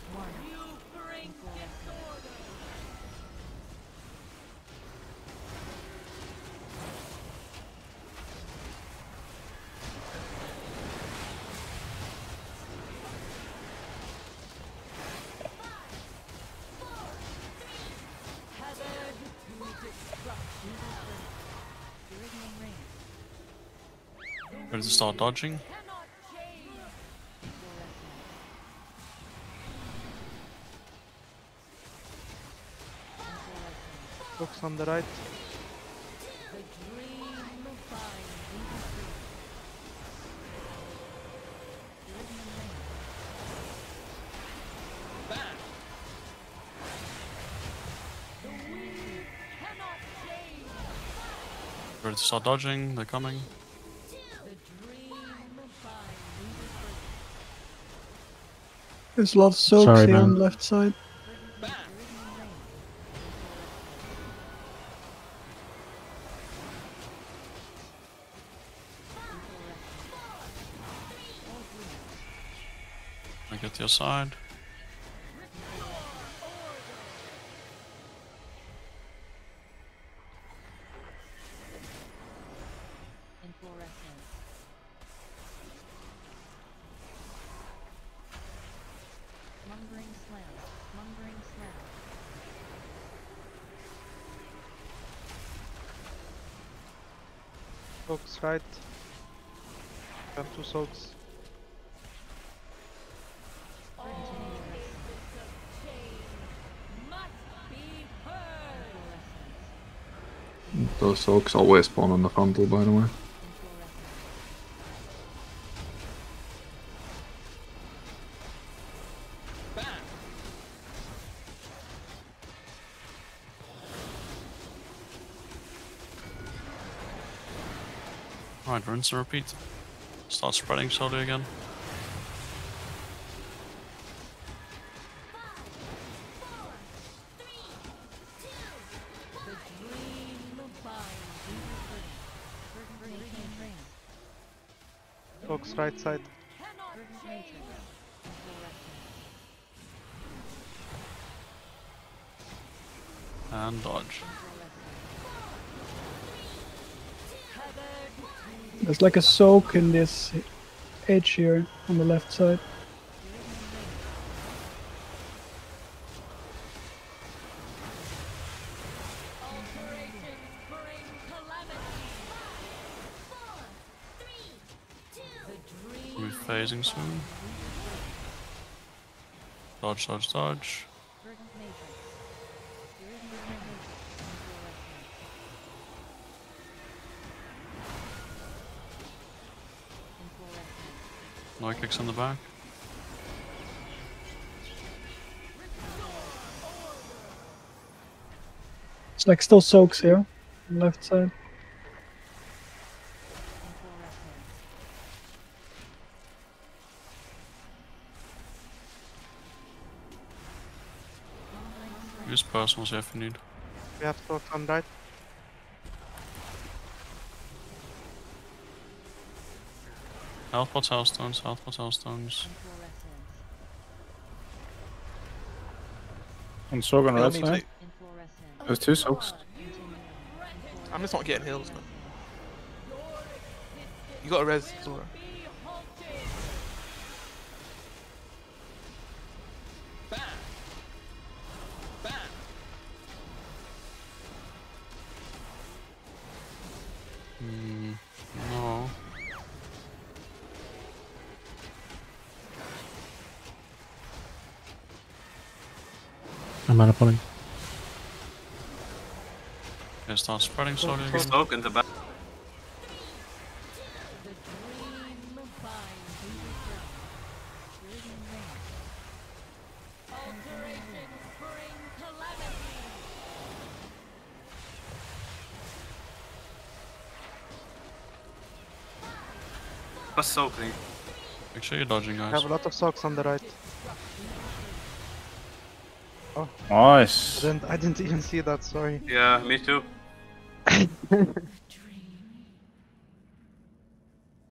Ready to start dodging. Looks on the right. Ready to start dodging. They're coming. There's a lot of soaks Sorry, here man. on the left side. I get to your side. Soaks right. Got 2 soaks. Those soaks always spawn on the frontal, by the way. Alright, rinse and repeat. Start spreading slowly again. Soaks right side. And dodge. There's like a soak in this edge here on the left side. We'll be phasing soon. Dodge, dodge, dodge. No kicks in the back. It's like still soaks here on the left side. Use personals if you need. We have soaks on right. Health pots, hellstones, health pots, hellstones. And Soak on the Heal right me side. too. There's 2 soaks. I'm just not getting heals, man. You got a res, Zora. No. I'm out of pulling. Okay, start spreading slowly again. Soak in the back. What's soaking? Make sure you're dodging, I guys. have a lot of soaks on the right. Nice. I didn't even see that, sorry. Yeah, me too.